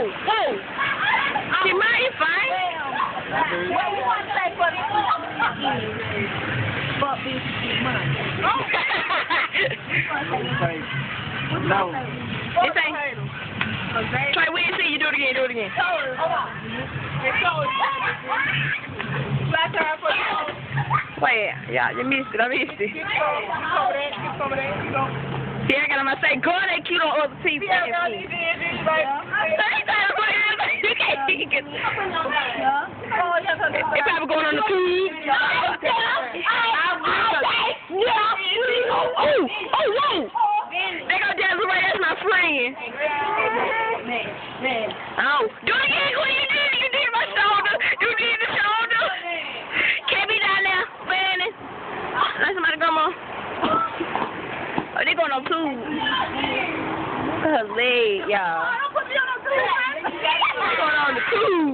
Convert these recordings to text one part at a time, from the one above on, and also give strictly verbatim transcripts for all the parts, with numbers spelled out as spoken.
whoa, whoa. She might fight. What we want to say for the fuck this money. No. It's a. Try wait and see. You do it again. Do it again. Wait, yeah, you missed it. I missed it. See, I got my say, go that cute on other people. You can't get it. They probably going on the tube. Oh, oh, whoa. They go Desiree, that's my friend. Oh, do it again. What you did? You did my shoulder. You did the shoulder. Can't be down there, fanning. Let somebody come on. Oh, they going on tube. Look at her leg, y'all. What's going on the tube?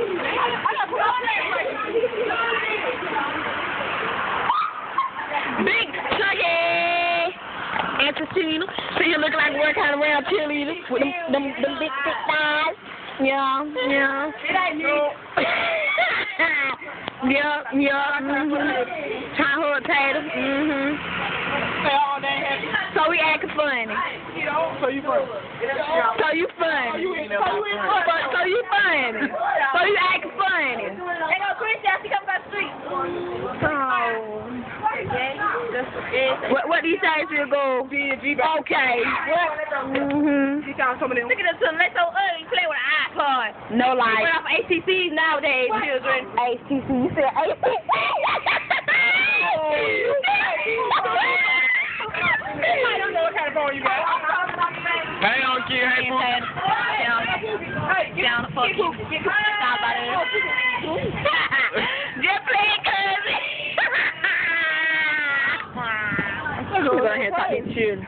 Big Chucky and Tashina. So you look like we're kind of round cheerleaders with them, them, them big thick thighs. Yeah, yeah. Yeah, yeah. Mm-hmm. Childhood tater. Mm-hmm. So we acting funny. So you funny. So you funny. So you funny. So you acting funny. Hey, no, Christian, she come across the street. Oh. What, what do you say to go? Okay. Mm-hmm. Look at them, they so ugly, play with an iPod. No life. We're off A C Cs nowadays, children. A C C. You said A C C. I don't know what kind of phone you got. Hang on, kid. Hey, boo. Down, down the fuck you. Stop by there. Just play, cousin. We're going to go ahead and talk to the children.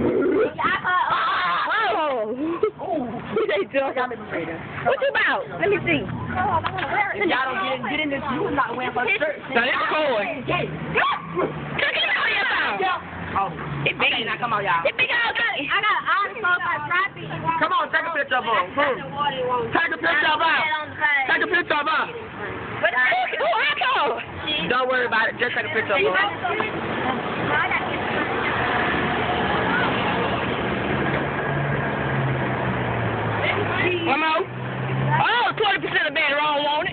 Oh. They just. What you about? Let me see. If y'all don't get, get in this, you not wearing my shirt. Now, it's cold. Check it out, y'all. Oh, It big. Okay, now come on, y'all. It big out there. I got all the stuff like Robbie. come on, take a picture of her. Take a picture of her. Take a picture of her. Who I told? Don't worry about it. Just take a picture of her. One more. Oh, twenty percent of better. I don't want it.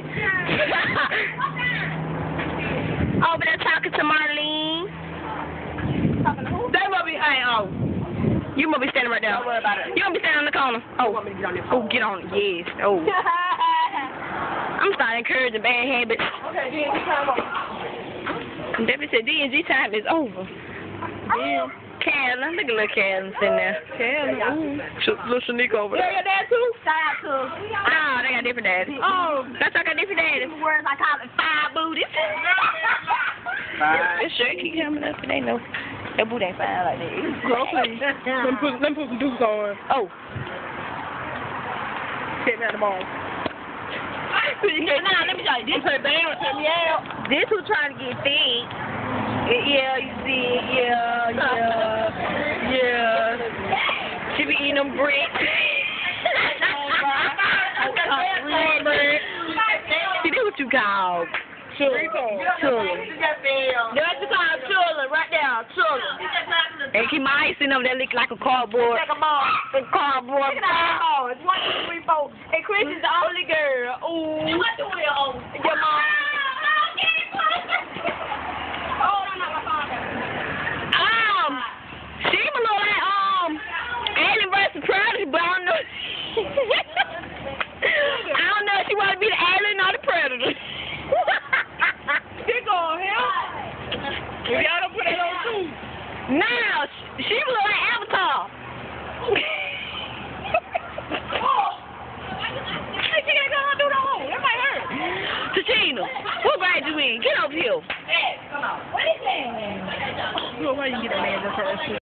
Over there talking to Marlene. They will be hanging on. You must be standing right there. Don't worry about it. You must be standing on the corner. Oh, want me to get on this Oh, get on it. Yes. Oh. I'm starting encouraging bad habits. Okay, then, time over. Debbie said D and G time is over. Yeah. Carolyn, look at little Carolyn sitting there. Carolyn. Little Shanika over there. Yeah, your dad too? Shout out to. Oh, they got different daddies. Oh, That's like a different daddy. words I call it five booties. Bye. This shirt keep coming up and they know that boot ain't fine like that. Girl, please. Let me put, let me put some deuce on. Oh. Hit me at the ball. Nah, let me tell you. This Say, damn, take me out. This who's trying to get thick. Yeah, you see, yeah, yeah, yeah. She be eating them bricks. See, this what you call children. Children. That's what you call children, right there, children. And keep my eyes sitting over there looking like a cardboard. Take a ball. A cardboard. Look at that ball. It's one, two, three, four. And Chris is the only girl. Ooh. What do we own? Your mom. Um, she was a little like, um, Alien versus Predator, but I don't know. I don't know if she want to be the alien or the predator. She going here. If y'all don't put that on too. Now, she was like Avatar. She ain't gonna do the hole. That might hurt. Tashina, what grade you in? Get over here. Hey, come on. What is that? Why you get that man the first?